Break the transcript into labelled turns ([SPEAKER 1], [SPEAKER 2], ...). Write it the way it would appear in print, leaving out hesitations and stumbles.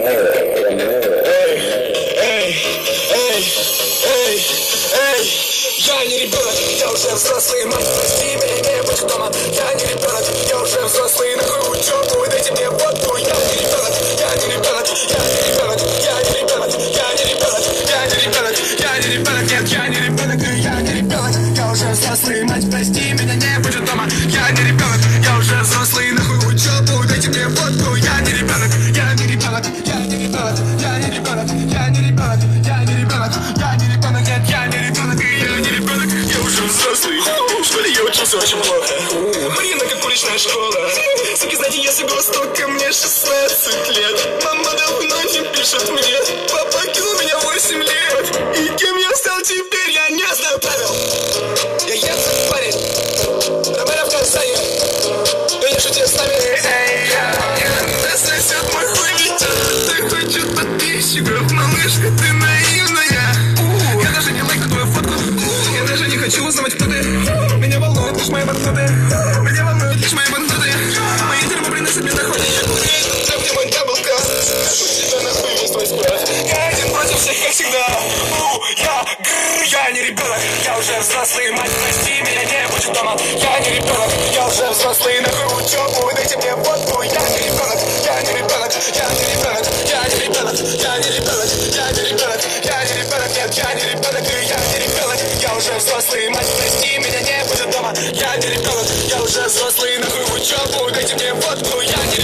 [SPEAKER 1] Я не ребенок, я уже взрослый, мать, прости меня, не будь дома. Я не ребенок, я уже взрослый, нахуй учебу, дайте мне водку. Я не ребенок, я не ребенок, я не ребенок, я не ребенок, я не ребенок, я не ребенок, я не ребенок, нет, я не ребенок, я не ребенок, я уже взрослый, мать, прости меня, не будь дома. Я не ребенок, я уже взрослый, нахуй учебу, дайте мне водку. Я не ребенок, я не ребенок, я не ребенок, я не ребенок, я не ребенок, я не ребенок, я не ребенок, нет, я не ребенок, я не ребенок, я уже взрослый. В школе я учился очень плохо. Блин, как уличная школа. Суки, знаете, если голос только мне 16 лет. Мама давно не пишет мне. Папа кинул меня 8 лет. И кем я стал теперь, я не знаю правил. Я еду в парень. Ромеро в Казани. Но я шутил с нами. Эй, я сосет мой хуй ведет. Ты хочет подписчиков, малышка, ты наивная. Я даже не лайкну твою фотку. Я даже не хочу узнавать, кто ты. Меня волнует лишь мои банкноты. Меня волнует лишь мои банкноты. Мои термы приносят мне доход. Там, где мой даблкат. У тебя нахуй весь твой склад. Я один против всех, как всегда. Я не ребенок, я уже взрослый, мать, прости меня, не будь дома. Я не ребенок, я уже взрослый, нахуй учебу, дайте мне водку. Я не ребенок, я не ребенок, я не ребенок, я не ребенок, я не ребенок, я не ребенок, я не ребенок, нет, я не ребенок, я не ребенок, я уже взрослый, мать, прости меня, не будь дома. Я не ребенок, я уже взрослый, нахуй учебу, дайте мне водку. Я не